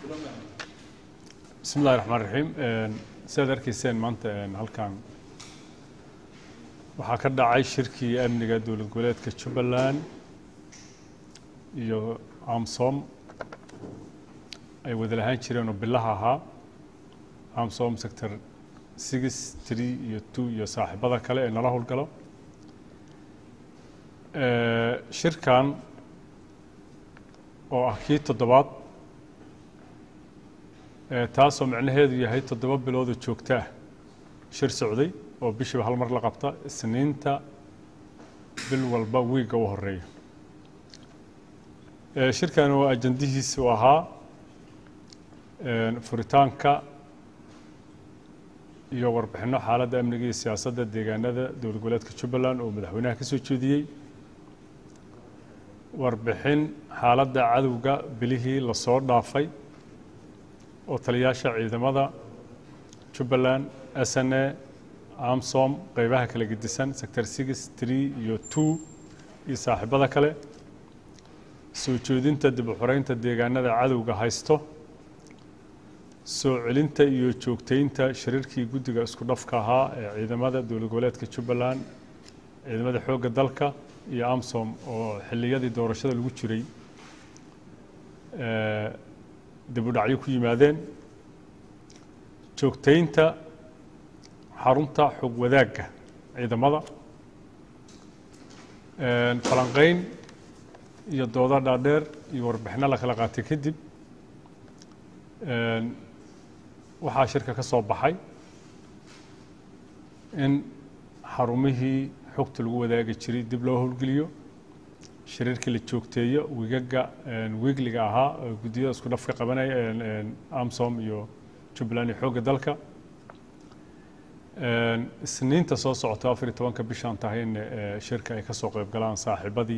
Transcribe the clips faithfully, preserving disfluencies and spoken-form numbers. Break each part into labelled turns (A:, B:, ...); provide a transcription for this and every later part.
A: بسم الله الرحمن الرحيم سيد أركيسين مانت هالكان waxaa ka dhacay shirkii amniga dowlad goboleedka Jubbaland iyo AMSOM ay wada lahaan jireen oo bilaha ahaa AMSOM sector six three iyo two iyo saaxiibada kale ee nala howlgalo ee shirkan oo ah kii toddobaad ee taasoo macnaheedu yahay toddoba bilood oo joogto ah shir socday oo bishii hal mar la qabta isniinta bil walba wiiga u horeeya ee shirkan oo ajandihiisu ahaa ee furitaanka iyo warbixino xaaladda amniga iyo siyaasadda deegaanada dowlad goboleedka Jubbaland oo madaxweynaha ka soo jeediyay warbixin xaaladda cadawga bilihii la soo dhaafay oo taliyaasha ciidamada Jubbaland S N A AMSOM qaybaha kala gedisan sector six three iyo two iyo saaxiibada kale soo jeedinta dib u xoreynta deegaanada cadawga haysto soo celinta iyo joogteynta shirarkii guddiga isku dhafka ahaa ee ciidamada dowlad goboleedka Jubbaland ciidamada xoogga dalka iyo AMSOM oo xilliyadii doorashada lagu jiray ee dib u dhacyo ku yimaadeen joogteynta xarunta xog wadaagga ciidamada ee falanqeyn iyo doodo dhaadheer iyo warbixino la kala qaatay kadib ee waxaa shirka ka soo baxay in xarumihii xogta lagu wadaagi jiray dib loo howlgeliyo shirarkii la joogteeyo wiigaga wiigliga ahaa guddiyada isku dhafka qabanaya AMSOM iyo Jubbaland iyo xoogga dalka isniinta soo socota afar iyo tobanka bishan tahay in shirka ay ka soo qayb galaan saaxiibadii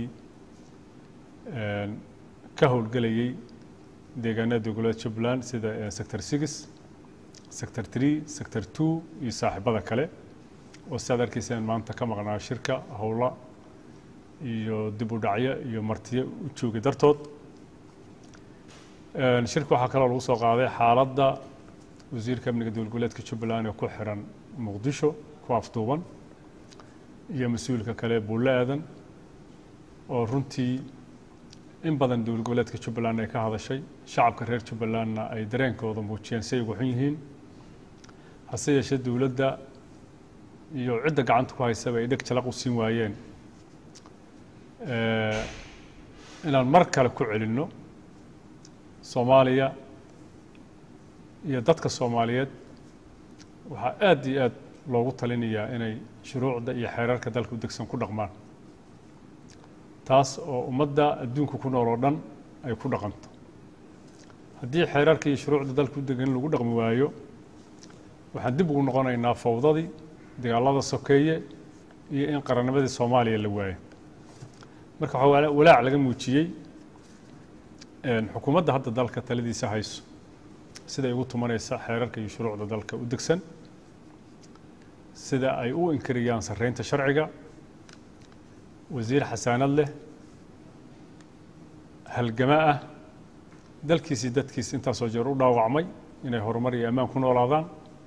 A: ka howlgelayay deegaanada gobolka Jubbaland sida sector six sector three sector two iyo saaxiibada kale oo saad arkaysaan maanta ka maqnaa shirka howla iyo dib u dhacyo iyo martiyo u joogay dartood shirka waxaa kaloo lagu soo qaaday xaaladda wasiirka amniga dowlad goboleedka Jubbaland ee ku xiran Muqdisho ku afduuban iyo mas'uulka kale Buule Aadan oo runtii in badan dowlad goboleedka Jubbaland ay ka hadashay shacabka reer Jubbalandna ay dareenkooda muujiyeen si ay ugu xun yihiin hase yeeshee dowladda iyo cidda gacanta ku haysaba ay dheg jalaq u siin waayeen ee inaan mar kale ku celinno Soomaaliya iyo dadka Soomaaliyeed waxaa aad iyo aad loogu talinayaa inay shuruucda iyo xeerarka dalka u degsan ku dhaqmaan taas oo ummadda adduunka ku nool oo dhan ay ku dhaqanto haddii xeerarka iyo shuruucda dalka u degan lagu dhaqmi waayo waxaan dib ugu noqonaynaa fawdadii dagaalada sokeeye iyo in qarannimadii Soomaaliya la waayo marka waxaa walaac laga muujiyey xukuumadda hadda dalka taladiisa hayso sida ay ugu tumanaysa xeerarka iyo shuruucda dalka u degsan sida ay u inkariyaan sareynta sharciga wasiir xasaanad leh halgama ah dalkiisii dadkiis intaasoo jeer u dhaawacmay inay horumar iyo ammaan ku noolaadaan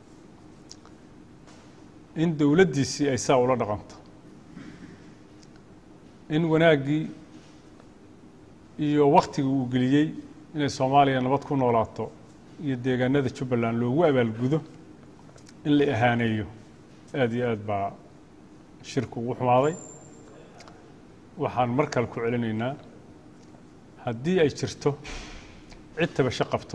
A: in dowladdiisii ay saa ula dhaqanto in wanaaggii iyo waktigii uu geliyey inay Soomaaliya nabad ku noolaato iyo deegaanada Jubbaland loogu abaalgudo in la ahaaneeyo aad iyo aad baa shirku ugu xumaaday waxaan mar kale ku celinaynaa haddii ay jirto cid tabasho qabto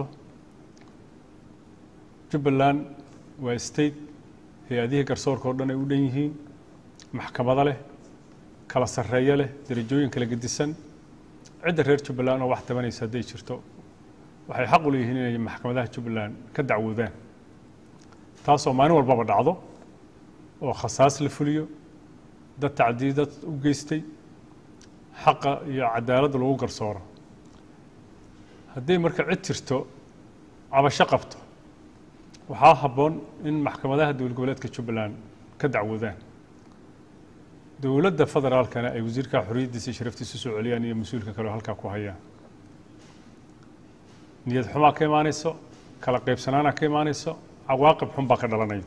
A: Jubbaland waa state hay'adihii garsoorka oo dhan ay u dhan yihiin maxkamada leh kala sarreeyo leh darajooyin kala gedisan cidda reer Jubbaland oo wax tabanaysa hadday jirto waxay xaq u leeyihiin inay maxkamadaha Jubbaland ka dacwoodaan taasoo maalin walbaba dhacdo oo khasaas la fuliyo dad tacdiidad u geystay xaqa iyo cadaaladda lagu garsooro haddii marka cid jirto cabasho qabto waxaa habboon in maxkamadaha dowlad goboleedka Jubbaland ka dacwoodaan dowladda federaalkana ay wasiirka xorriyadiisa iyo sharaftiisa soo celiyaan iyo mas'uulka kale halka ku hayaan niyad xumaa ka imaanayso kala qaybsanaana ka imaanayso cawaaqib xun baa ka dhalanaya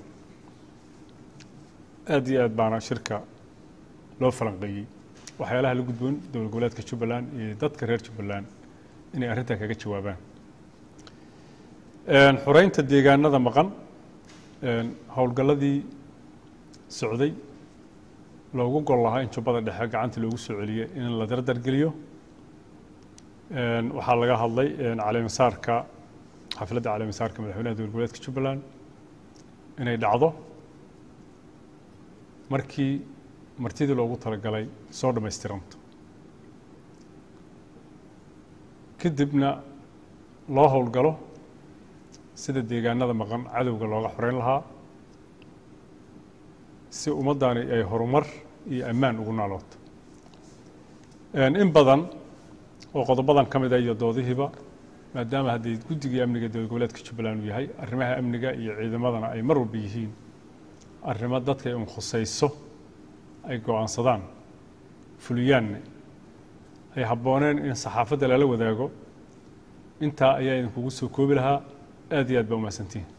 A: aad iyo aad baana shirka loo falanqeeyey waxyaalaha la gudboon dowlad goboleedka Jubbaland iyo dadka reer Jubbaland inay arrinta kaga jawaabaan een xoreynta deegaanada maqan een hawlgalladii socday loogu gol lahaa in Jubbada dhexe gacanta loogu soo celiyay in la dardar geliyo een waxa laga hadlay een caleemasaarka xafladda caleemasaarka madaxweynaha dowlad goboleedka Jubbaland inay dhacdo markii martidii loogu talagalay soo dhameystiranto kadibna loo howlgalo sida deegaanada maqan cadowga looga xoreyn lahaa si ummadani ay horumar iyo ammaan ugu naalooto in badan oo qodobadan ka mid ah iyo doodihiiba maadaama haddii guddiga amniga dowlad goboleedka Jubbaland uu yahay arrimaha amniga iyo ciidamadana ay mar walba yihiin arrimo dadka ay khusayso ay go'aansadaan fuliyaan ay habbooneen in saxaafadda lala wadaago inta ayaa idin kugu soo koobi lahaa aad iyo aad baa u mahadsantihiin